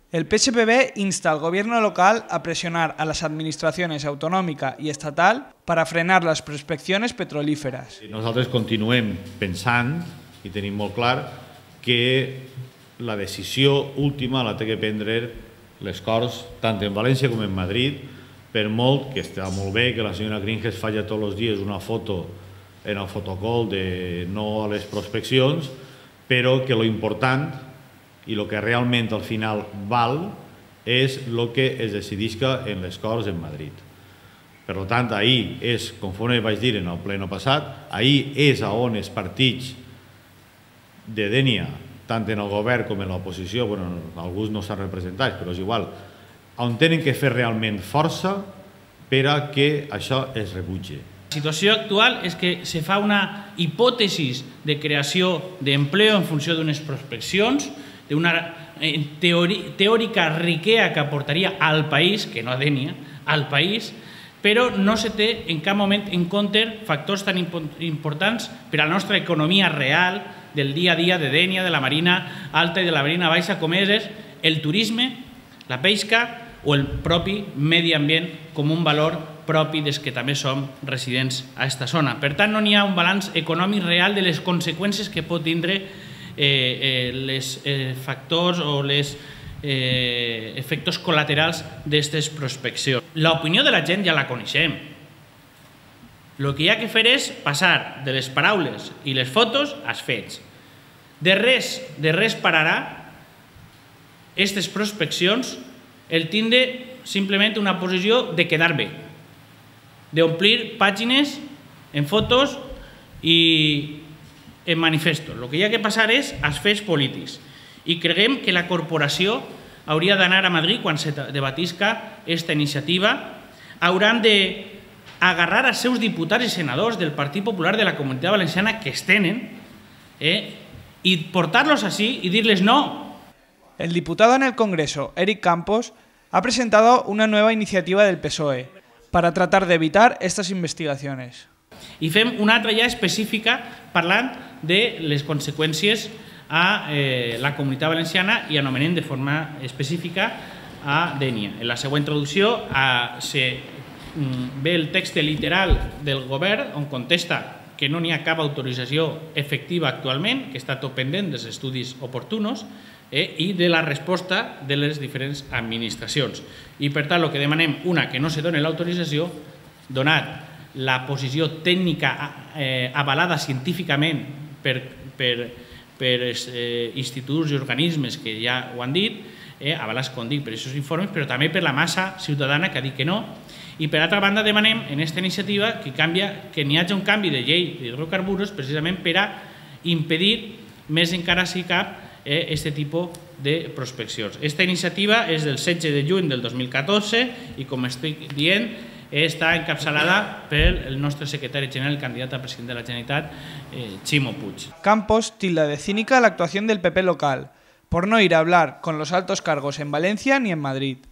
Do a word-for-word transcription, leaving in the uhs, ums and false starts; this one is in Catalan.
El P S P B insta al gobierno local a presionar a las administraciones autonòmica i estatal para frenar les prospeccions petrolíferes. Nosaltres continuem pensant i tenim molt clar que la decisió última la té que prendre les Corts, tant en València com en Madrid, per molt que està molt bé que la senyora Gringes faci tots els dies una foto en el fotocol de no a les prospeccions, però que lo important i el que realment al final val és el que es decidisca en les Corts en Madrid. Per tant, ahir és, conforme vaig dir en el pleno passat, ahir és on els partits de Dénia, tant en el govern com en l'oposició, bueno, alguns no estan representats, però és igual, on tenen que fer realment força per a que això es rebutgi. La situació actual és que se fa una hipòtesi de creació d'empleo en funció d'unes prospeccions, d'una teòrica riquea que aportaria al país, que no a Dénia, al país, però no se té en cap moment en compte factors tan importants per a la nostra economia real del dia a dia de Dénia, de la Marina Alta i de la Marina Baixa, com és el turisme, la pesca o el propi medi ambient com un valor propi des que també som residents a aquesta zona. Per tant, no n'hi ha un balanç econòmic real de les conseqüències que pot tindre els factors o els efectes col·laterals d'aquestes prospeccions. L'opinió de la gent ja la coneixem. El que hi ha que fer és passar de les paraules i les fotos als fets. De res, de res pararà aquestes prospeccions el tindre simplement una posició de quedar bé, d'omplir pàgines en fotos i en manifestos. El que hi ha que passar és als fets polítics. I creiem que la corporació hauria d'anar a Madrid quan se debatisca aquesta iniciativa. Hauran d'agarrar els seus diputats i senadors del Partit Popular de la Comunitat Valenciana que es tenen i portar-los així i dir-les no. El diputado en el Congreso, Eric Campos, ha presentado una nueva iniciativa del P S O E para tratar de evitar estas investigaciones. I fem una altra ja específica parlant de les conseqüències a la Comunitat Valenciana i anomenem de forma específica a Dénia. En la següent traducció ve el text literal del govern on contesta que no n'hi ha cap autorització efectiva actualment, que està tot pendent dels estudis oportuns i de la resposta de les diferents administracions. I per tant, el que demanem, una, que no se doni l'autorització, donat la posició tècnica avalada científicament per instituts i organismes que ja ho han dit, avalats, com dic, per aquests informes, però també per la massa ciutadana que ha dit que no. I per altra banda demanem en aquesta iniciativa que n'hi hagi un canvi de llei d'hidrocarburs precisament per a impedir més encara si cap aquest tipus de prospeccions. Aquesta iniciativa és del setze de juny del dos mil catorze i, com estic dient, està encapçalada pel nostre secretari general, el candidat a president de la Generalitat, Ximo Puig. Campos tilda de cínica la actuación del P P local por no ir a hablar con los altos cargos en Valencia ni en Madrid.